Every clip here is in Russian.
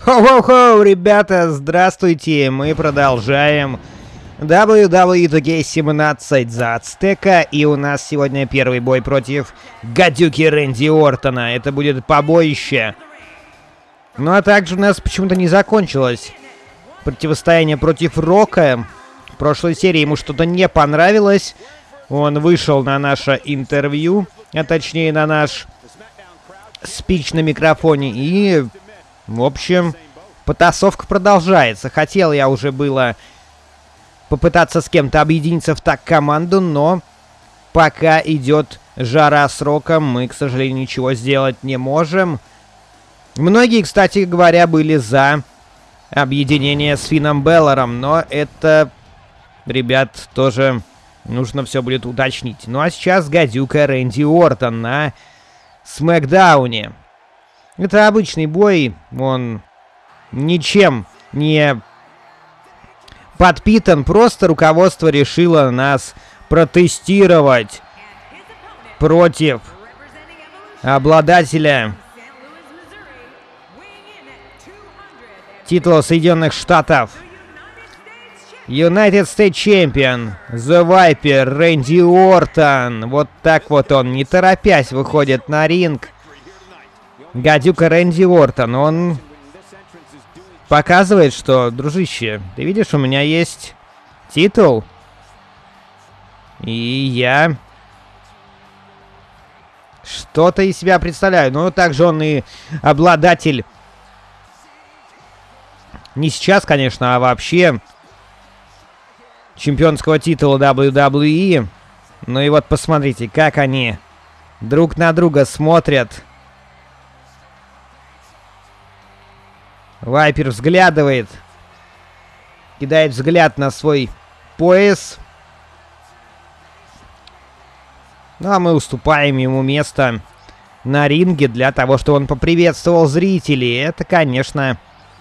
Хоу-хоу-хоу, ребята, здравствуйте, мы продолжаем WWE 2K17 за Ацтека, и у нас сегодня первый бой против гадюки Рэнди Ортона. Это будет побоище. Ну а также у нас почему-то не закончилось противостояние против Рока. В прошлой серии ему что-то не понравилось. Он вышел на наше интервью, а точнее на наш спич на микрофоне, и... В общем, потасовка продолжается. Хотел я уже было попытаться с кем-то объединиться в так команду, но пока идет жара с Роком, мы, к сожалению, ничего сделать не можем. Многие, кстати говоря, были за объединение с Финном Белларом, но это, ребят, тоже нужно все будет уточнить. Ну а сейчас гадюка Рэнди Ортон на Смэкдауне. Это обычный бой, он ничем не подпитан, просто руководство решило нас протестировать против обладателя титула Соединенных Штатов. United States Champion, The Viper, Рэнди Ортон. Вот так вот он, не торопясь, выходит на ринг. Гадюка Рэнди Ортон, он показывает, что, дружище, ты видишь, у меня есть титул, и я что-то из себя представляю. Но также он и обладатель, не сейчас, конечно, а вообще чемпионского титула WWE. Ну и вот посмотрите, как они друг на друга смотрят. Вайпер взглядывает, кидает взгляд на свой пояс. Ну а мы уступаем ему место на ринге для того, чтобы он поприветствовал зрителей. Это, конечно,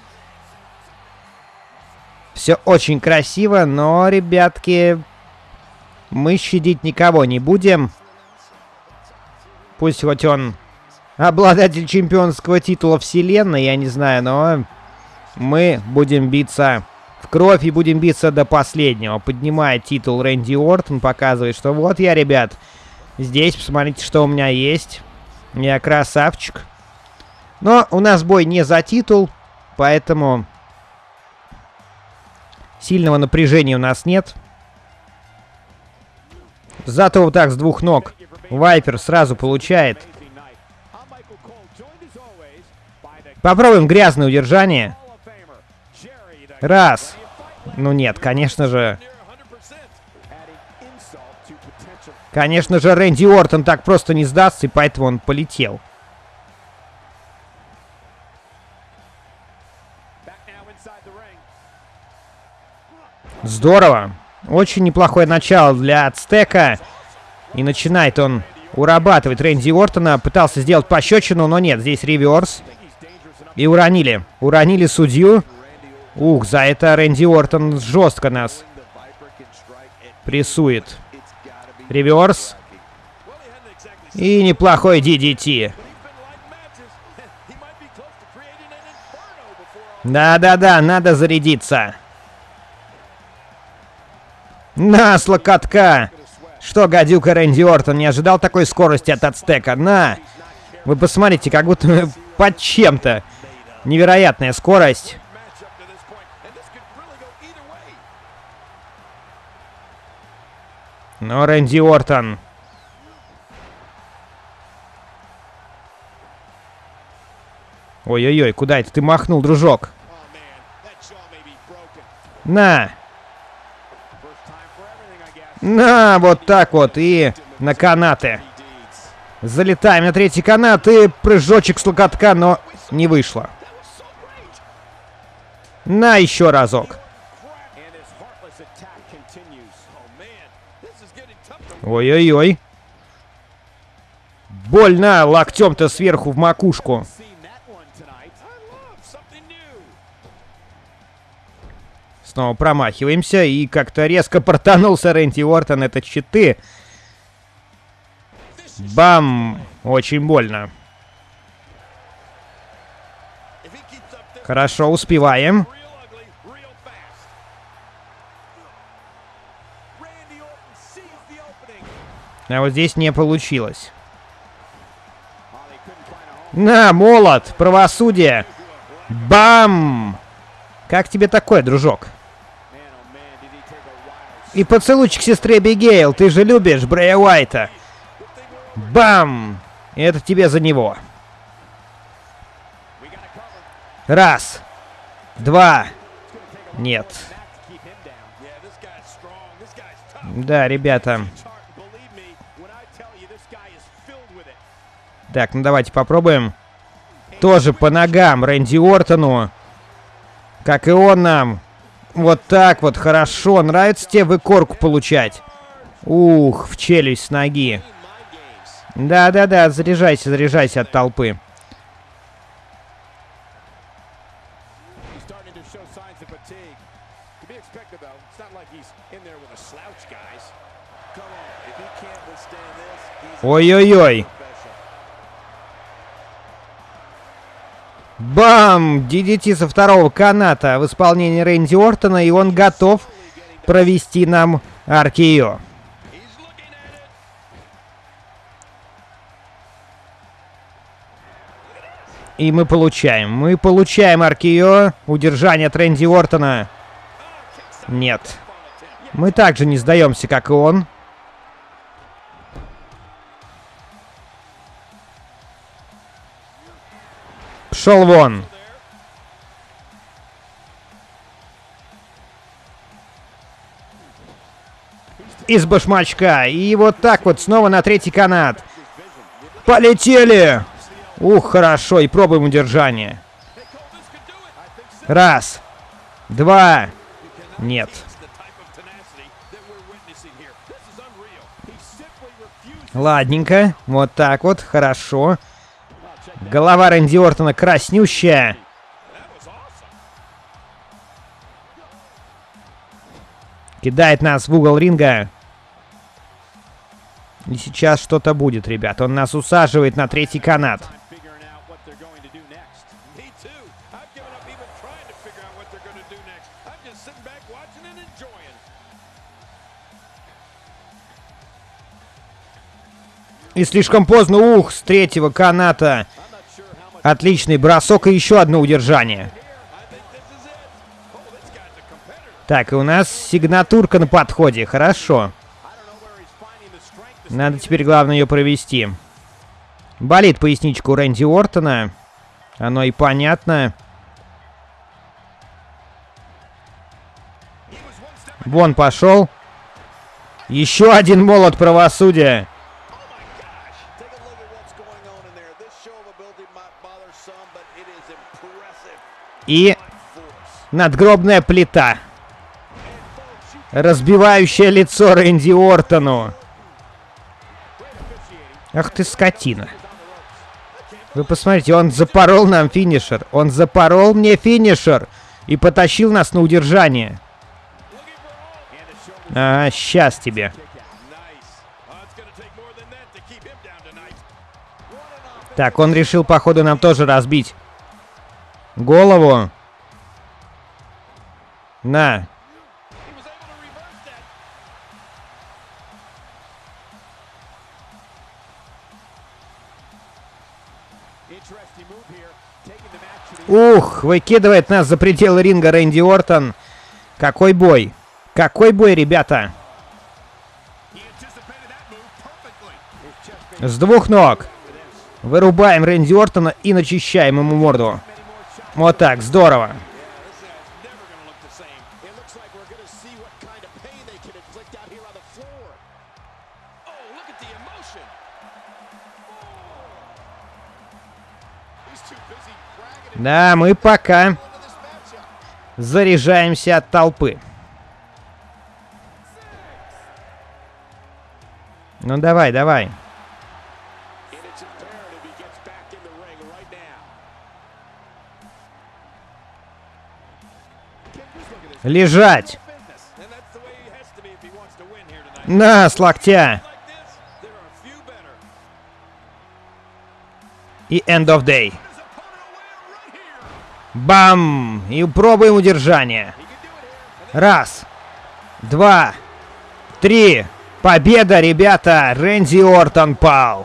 все очень красиво, но, ребятки, мы щадить никого не будем. Пусть хоть он обладатель чемпионского титула вселенной, я не знаю, но мы будем биться в кровь и будем биться до последнего. Поднимает титул Рэнди Ортон, показывает, что вот я, ребят, здесь, посмотрите, что у меня есть. Я красавчик. Но у нас бой не за титул, поэтому сильного напряжения у нас нет. Зато вот так с двух ног Вайпер сразу получает. Попробуем грязное удержание. Раз. Ну нет, конечно же. Конечно же, Рэнди Ортон так просто не сдастся, и поэтому он полетел. Здорово. Очень неплохое начало для Ацтека. И начинает он урабатывать Рэнди Ортона. Пытался сделать пощечину, но нет, здесь реверс. И уронили. Уронили судью. Ух, за это Рэнди Ортон жестко нас прессует. Реверс. И неплохой DDT. Да-да-да, надо зарядиться. На, с локотка. Что, гадюка Рэнди Ортон не ожидал такой скорости от Ацтека? На. Вы посмотрите, как будто под чем-то. Невероятная скорость. Но Рэнди Ортон. Ой-ой-ой, куда это ты махнул, дружок? На. На, вот так вот. И на канаты. Залетаем на третий канат. И прыжочек с локотка, но не вышло. На, еще разок. Ой-ой-ой. Больно локтем-то сверху в макушку. Снова промахиваемся. И как-то резко портанулся Рэнди Ортон. Это щиты. Бам! Очень больно. Хорошо, успеваем. А вот здесь не получилось. На, молот, правосудие. Бам! Как тебе такое, дружок? И поцелуйчик сестре Бигейл. Ты же любишь Брэя Уайта. Бам! Это тебе за него. Раз. Два. Нет. Да, ребята. Так, ну давайте попробуем. Тоже по ногам Рэнди Ортону. Как и он нам. Вот так вот, хорошо. Нравится тебе выкорку получать? Ух, в челюсть с ноги. Да-да-да, заряжайся, заряжайся от толпы. Ой-ой-ой. Бам! DDT со второго каната в исполнении Рэнди Ортона, и он готов провести нам RKO. И мы получаем RKO. Удержание от Рэнди Ортона. Нет. Мы также не сдаемся, как и он. Пшел вон. Из башмачка. И вот так вот снова на третий канат. Полетели. Ух, хорошо. И пробуем удержание. Раз. Два. Нет. Ладненько. Вот так вот. Хорошо. Голова Рэнди Ортона краснющая. Кидает нас в угол ринга. И сейчас что-то будет, ребят. Он нас усаживает на третий канат. И слишком поздно. Ух, с третьего каната. Отличный бросок и еще одно удержание. Так, и у нас сигнатурка на подходе. Хорошо. Надо теперь, главное, ее провести. Болит поясничку Рэнди Ортона. Оно и понятно. Вон пошел. Еще один молот правосудия. И надгробная плита, разбивающая лицо Рэнди Ортону. Ах ты скотина. Вы посмотрите, он запорол нам финишер. Он запорол мне финишер. И потащил нас на удержание. А, сейчас тебе. Так, он решил, походу, нам тоже разбить голову. На. Ух, выкидывает нас за пределы ринга Рэнди Ортон. Какой бой. Какой бой, ребята. С двух ног. Вырубаем Рэнди Ортона и начищаем ему морду. Вот так, здорово. Да, мы пока заряжаемся от толпы. Ну давай, давай. Лежать. На, с локтя. И end of day. Бам! И пробуем удержание. Раз, два, три. Победа, ребята! Рэнди Ортон пал.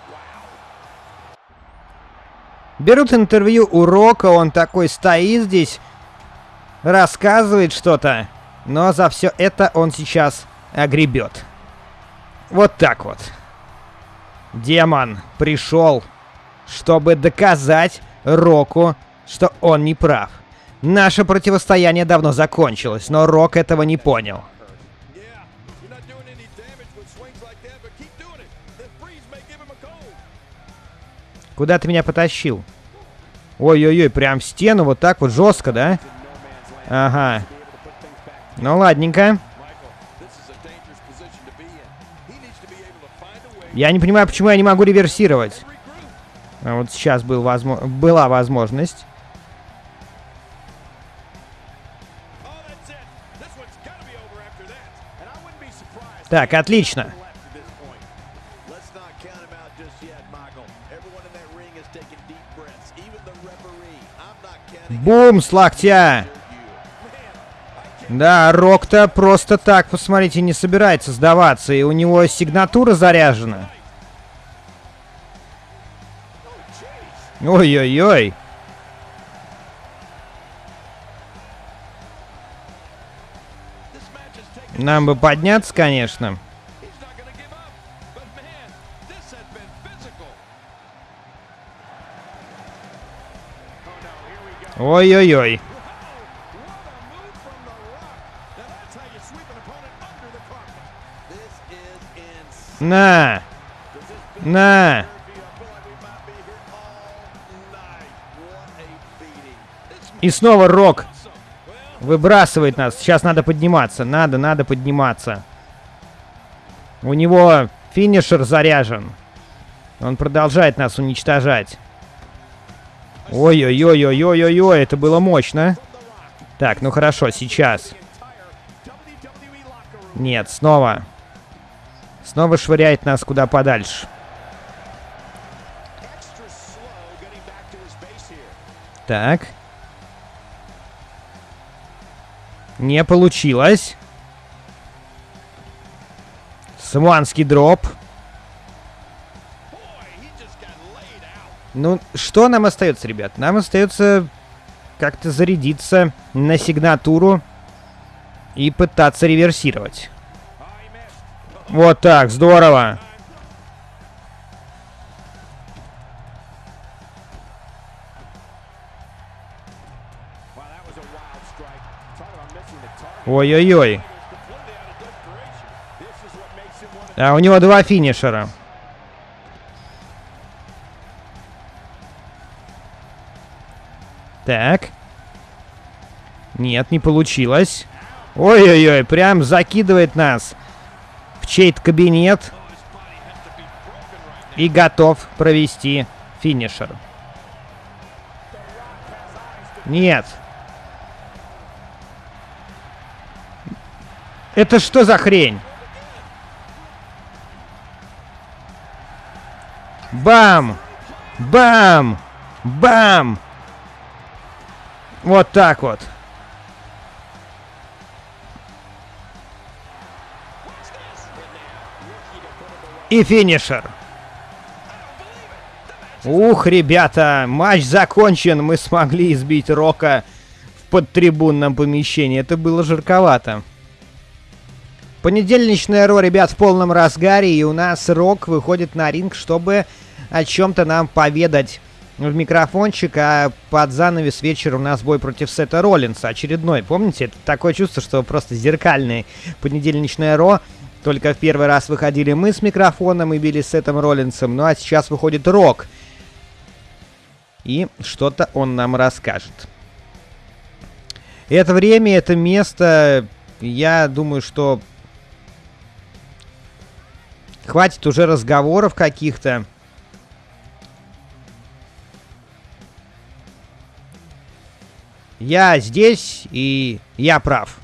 Берут интервью у Рока, он такой стоит здесь, рассказывает что-то, но за все это он сейчас огребет. Вот так вот. Демон пришел, чтобы доказать Року, что он не прав. Наше противостояние давно закончилось, но Рок этого не понял. Куда ты меня потащил? Ой-ой-ой, прям в стену, вот так вот жестко, да? Ага. Ну ладненько. Я не понимаю, почему я не могу реверсировать. А вот сейчас была возможность. Так, отлично. Бум с локтя. Да, Рок-то просто так, посмотрите, не собирается сдаваться. И у него сигнатура заряжена. Ой-ой-ой. Нам бы подняться, конечно. Ой-ой-ой. На! На! И снова Рок выбрасывает нас. Сейчас надо подниматься. Надо подниматься. У него финишер заряжен. Он продолжает нас уничтожать. Ой-ой-ой-ой-ой-ой-ой, это было мощно. Так, ну хорошо, сейчас. Нет, снова. Снова швыряет нас куда подальше. Так. Не получилось. Самуанский дроп. Ну, что нам остается, ребят? Нам остается как-то зарядиться на сигнатуру и пытаться реверсировать. Вот так, здорово. Ой-ой-ой. А у него два финишера. Так. Нет, не получилось. Ой-ой-ой, прям закидывает нас в чей-то кабинет. И готов провести финишер. Нет. Это что за хрень? Бам! Бам! Бам! Вот так вот. И финишер. Ух, ребята, матч закончен. Мы смогли избить Рока в подтрибунном помещении. Это было жарковато. Понедельничное Ро, ребят, в полном разгаре. И у нас Рок выходит на ринг, чтобы о чем-то нам поведать в микрофончик, а под занавес вечера у нас бой против Сета Роллинса. Очередной, помните? Это такое чувство, что просто зеркальный понедельничное Ро. Только в первый раз выходили мы с микрофоном и били с Сетом Роллинсом. Ну а сейчас выходит Рок. И что-то он нам расскажет. Это время, это место, я думаю, что хватит уже разговоров каких-то. Я здесь, и я прав.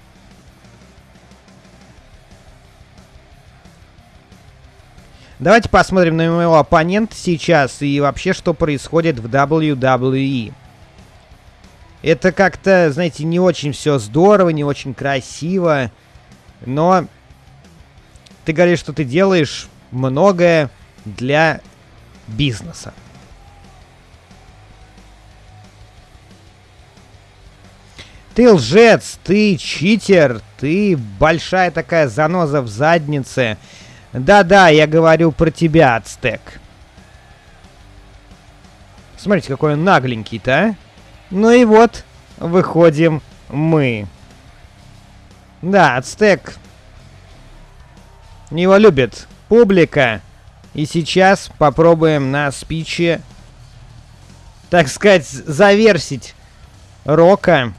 Давайте посмотрим на моего оппонента сейчас и вообще, что происходит в WWE. Это как-то, знаете, не очень все здорово, не очень красиво. Но ты говоришь, что ты делаешь многое для бизнеса. Ты лжец, ты читер, ты большая такая заноза в заднице. Да-да, я говорю про тебя, Ацтек. Смотрите, какой он нагленький-то, а? Ну и вот, выходим мы. Да, Ацтек. Его любит публика. И сейчас попробуем на спиче, так сказать, завершить Рока.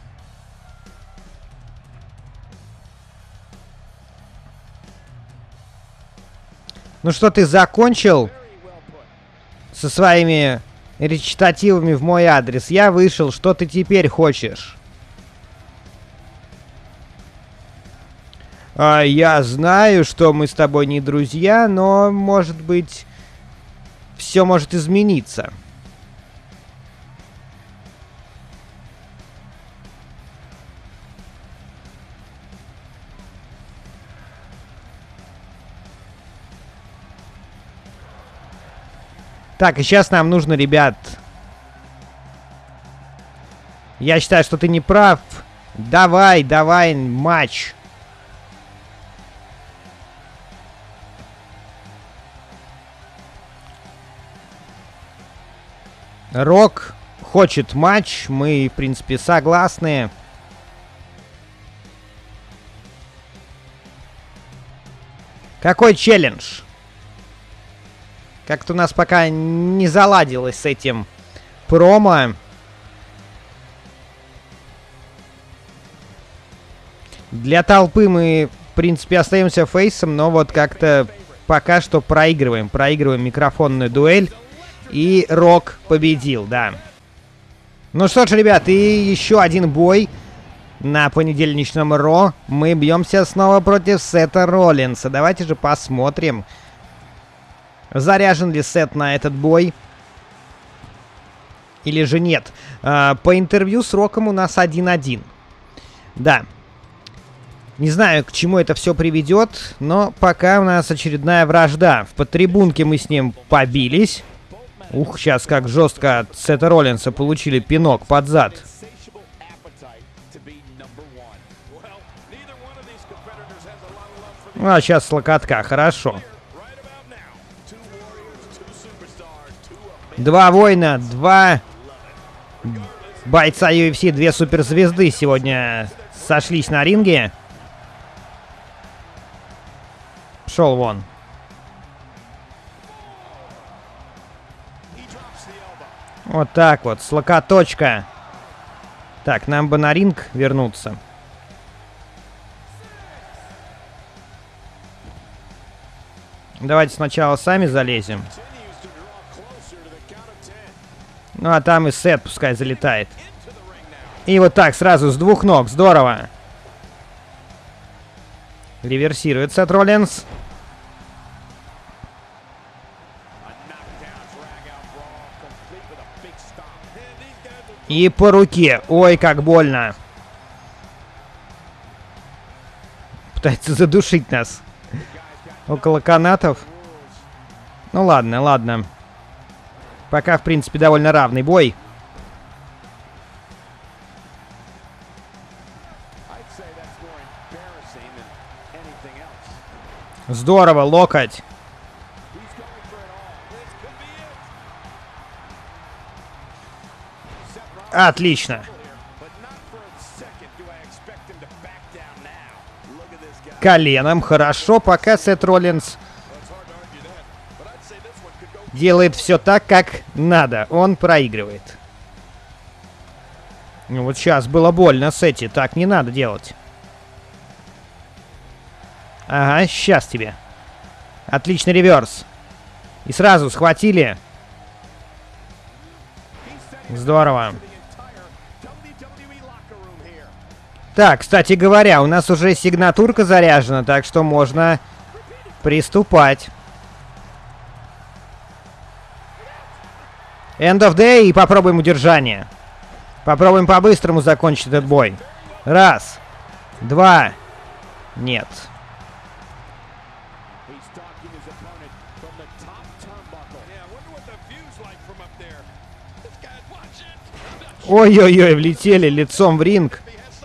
Ну что, ты закончил со своими речитативами в мой адрес? Я вышел, что ты теперь хочешь? Я знаю, что мы с тобой не друзья, но, может быть, все может измениться. Так, и сейчас нам нужно, ребят... Я считаю, что ты не прав. Давай, давай, матч. Рок хочет матч. Мы, в принципе, согласны. Какой челлендж? Как-то у нас пока не заладилось с этим промо. Для толпы мы, в принципе, остаемся фейсом, но вот как-то пока что проигрываем. Проигрываем микрофонную дуэль. И Рок победил, да. Ну что ж, ребят, и еще один бой на понедельничном Ро. Мы бьемся снова против Сета Роллинса. Давайте же посмотрим, заряжен ли Сет на этот бой или же нет. По интервью с Роком у нас 1-1. Да. Не знаю, к чему это все приведет, но пока у нас очередная вражда. В подтрибунке мы с ним побились. Ух, сейчас как жестко от Сета Роллинса получили пинок под зад. Ну, а сейчас с локотка, хорошо. Два воина, два бойца UFC, две суперзвезды сегодня сошлись на ринге. Пшел вон. Вот так вот, с локоточка. Так, нам бы на ринг вернуться. Давайте сначала сами залезем. Ну, а там и Сет пускай залетает. И вот так, сразу с двух ног. Здорово. Реверсирует Сет Роллинс. И по руке. Ой, как больно. Пытается задушить нас. Около канатов. Ну ладно, ладно. Пока, в принципе, довольно равный бой. Здорово, локоть. Отлично. Коленом, хорошо, пока Сет Роллинс делает все так, как надо. Он проигрывает. Ну вот сейчас было больно, Сетти. Так не надо делать. Ага, сейчас тебе. Отличный реверс. И сразу схватили. Здорово. Так, кстати говоря, у нас уже сигнатурка заряжена, так что можно приступать. End of day и попробуем удержание. Попробуем по-быстрому закончить этот бой. Раз. Два. Нет. Ой-ой-ой, влетели лицом в ринг.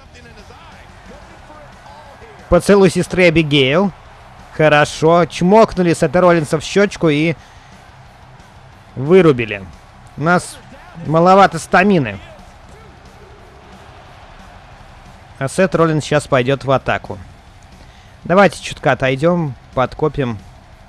Поцелуй сестры Абигейл. Хорошо. Чмокнули Сета Роллинса в щечку и вырубили. У нас маловато стамины. А Сет Роллинс сейчас пойдет в атаку. Давайте чутка отойдем, подкопим.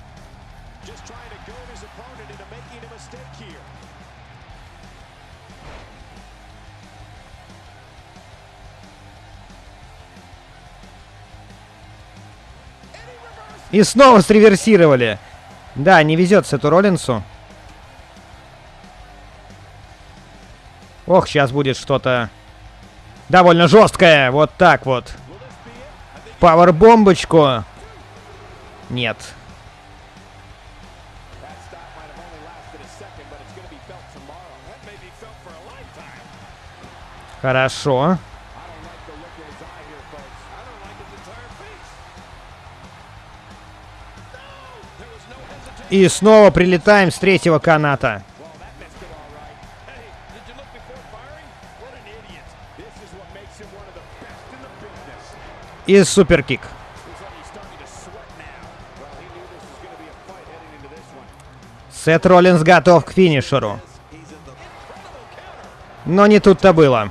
И снова среверсировали. Да, не везет Сету Роллинсу. Ох, сейчас будет что-то довольно жесткое. Вот так вот. Пауэрбомбочку. Нет. Хорошо. И снова прилетаем с третьего каната. И суперкик. Сет Роллинс готов к финишеру. Но не тут-то было.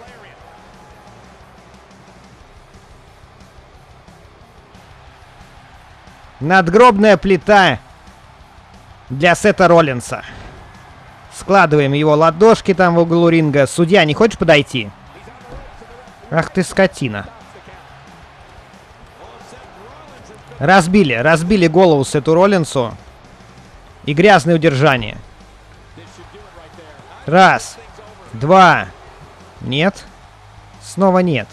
Надгробная плита для Сета Роллинса. Складываем его ладошки там в углу ринга. Судья, не хочешь подойти? Ах ты скотина. Разбили голову Сету Роллинсу. И грязное удержание. Раз. Два. Нет. Снова нет.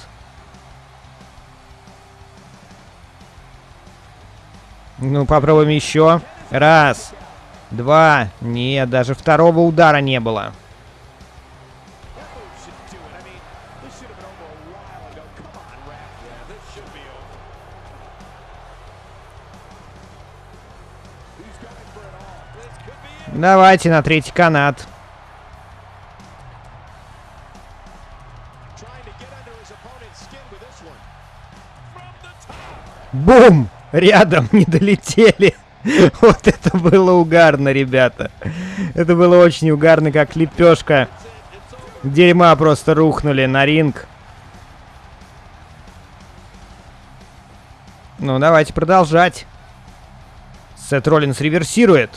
Ну, попробуем еще. Раз. Два. Нет, даже второго удара не было. Давайте на третий канат. Бум! Рядом не долетели. Вот это было угарно, ребята. Это было очень угарно, как лепешка дерьма просто рухнули на ринг. Ну, давайте продолжать. Сет Роллинс реверсирует.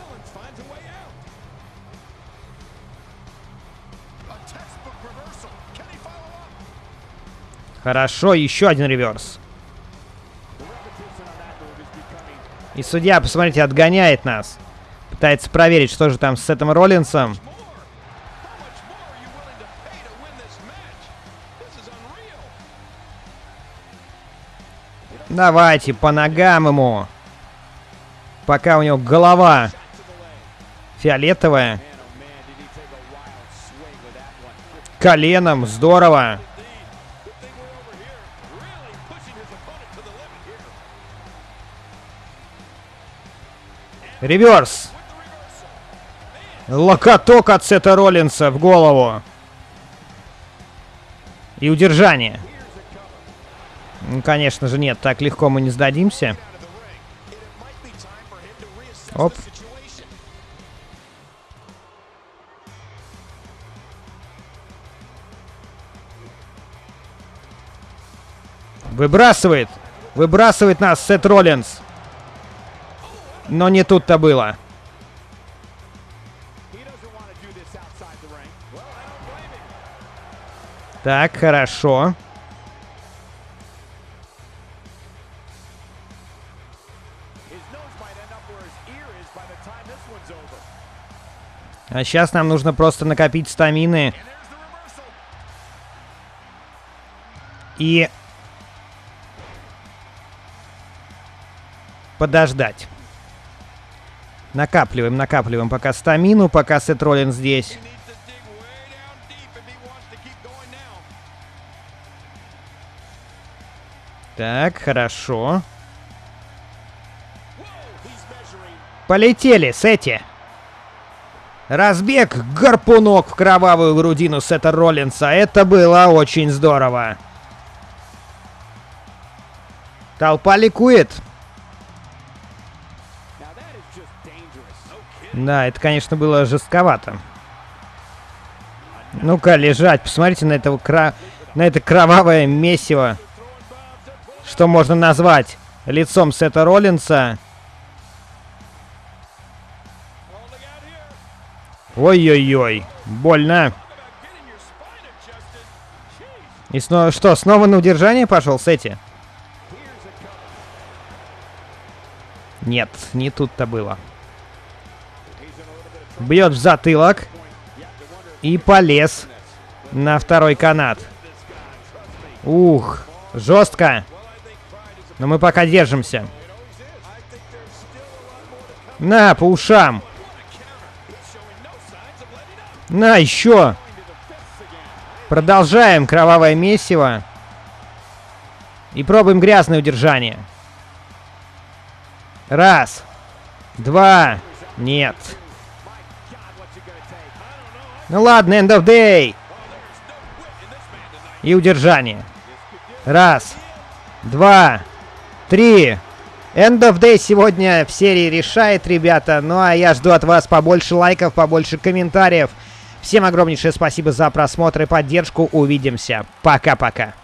Хорошо, еще один реверс. И судья, посмотрите, отгоняет нас. Пытается проверить, что же там с Сетом Роллинсом. Давайте, по ногам ему. Пока у него голова фиолетовая. Коленом, здорово. Реверс. Локоток от Сета Роллинса в голову. И удержание. Ну, конечно же, нет. Так легко мы не сдадимся. Оп. Выбрасывает. Выбрасывает нас Сет Роллинс. Но не тут-то было. Так, хорошо. А сейчас нам нужно просто накопить стамины. И подождать. Накапливаем пока стамину, пока Сет Роллинс здесь. Так, хорошо. Полетели, Сетти. Разбег, гарпунок в кровавую грудину Сета Роллинса. Это было очень здорово. Толпа ликует. Да, это, конечно, было жестковато. Ну-ка, лежать. Посмотрите на это кровавое месиво. Что можно назвать лицом Сета Роллинса. Ой-ой-ой. Больно. И снова что, снова на удержание пошел Сетти? Нет, не тут-то было. Бьет в затылок. И полез на второй канат. Ух, жестко. Но мы пока держимся. На, по ушам. На, еще. Продолжаем кровавое месиво. И пробуем грязное удержание. Раз. Два. Нет. Ну ладно, end of day. И удержание. Раз. Два. Три. End of day сегодня в серии решает, ребята. Ну а я жду от вас побольше лайков, побольше комментариев. Всем огромнейшее спасибо за просмотр и поддержку. Увидимся. Пока-пока.